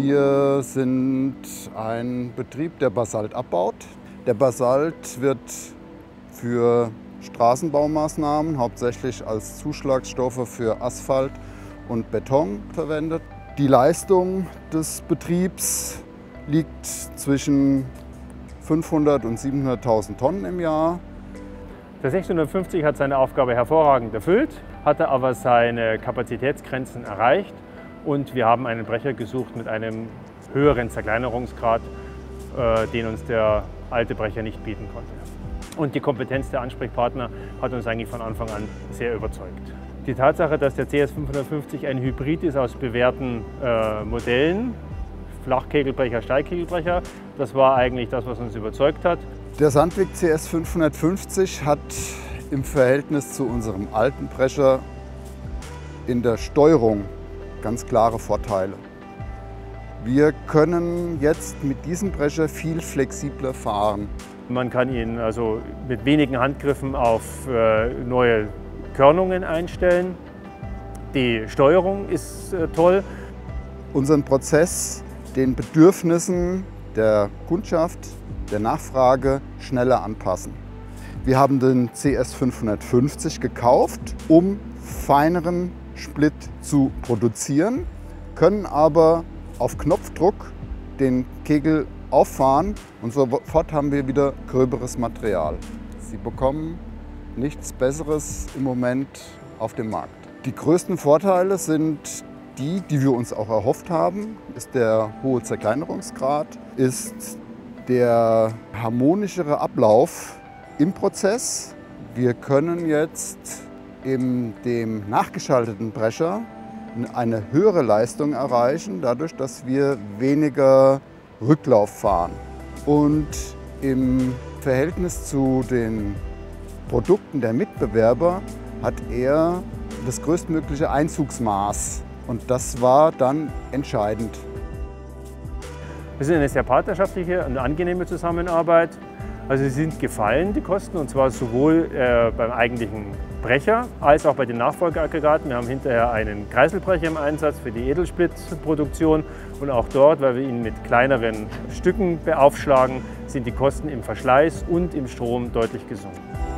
Wir sind ein Betrieb, der Basalt abbaut. Der Basalt wird für Straßenbaumaßnahmen, hauptsächlich als Zuschlagsstoffe für Asphalt und Beton verwendet. Die Leistung des Betriebs liegt zwischen 500 und 700.000 Tonnen im Jahr. Der 650 hat seine Aufgabe hervorragend erfüllt, hatte aber seine Kapazitätsgrenzen erreicht und wir haben einen Brecher gesucht mit einem höheren Zerkleinerungsgrad, den uns der alte Brecher nicht bieten konnte. Und die Kompetenz der Ansprechpartner hat uns eigentlich von Anfang an sehr überzeugt. Die Tatsache, dass der CS 550 ein Hybrid ist aus bewährten Modellen, Flachkegelbrecher, Steilkegelbrecher, das war eigentlich das, was uns überzeugt hat. Der Sandvik CS 550 hat im Verhältnis zu unserem alten Brecher in der Steuerung ganz klare Vorteile. Wir können jetzt mit diesem Brecher viel flexibler fahren. Man kann ihn also mit wenigen Handgriffen auf neue Körnungen einstellen. Die Steuerung ist toll. Unseren Prozess den Bedürfnissen der Kundschaft, der Nachfrage schneller anpassen. Wir haben den CS 550 gekauft, um feineren Split zu produzieren, können aber auf Knopfdruck den Kegel auffahren und sofort haben wir wieder gröberes Material. Sie bekommen nichts Besseres im Moment auf dem Markt. Die größten Vorteile sind die wir uns auch erhofft haben, ist der hohe Zerkleinerungsgrad, ist der harmonischere Ablauf im Prozess. Wir können jetzt in dem nachgeschalteten Brecher eine höhere Leistung erreichen, dadurch, dass wir weniger Rücklauf fahren. Und im Verhältnis zu den Produkten der Mitbewerber hat er das größtmögliche Einzugsmaß. Und das war dann entscheidend. Wir sind eine sehr partnerschaftliche und angenehme Zusammenarbeit. Also sie sind gefallen, die Kosten, und zwar sowohl beim eigentlichen Brecher als auch bei den Nachfolgeaggregaten. Wir haben hinterher einen Kreiselbrecher im Einsatz für die Edelsplittproduktion und auch dort, weil wir ihn mit kleineren Stücken beaufschlagen, sind die Kosten im Verschleiß und im Strom deutlich gesunken.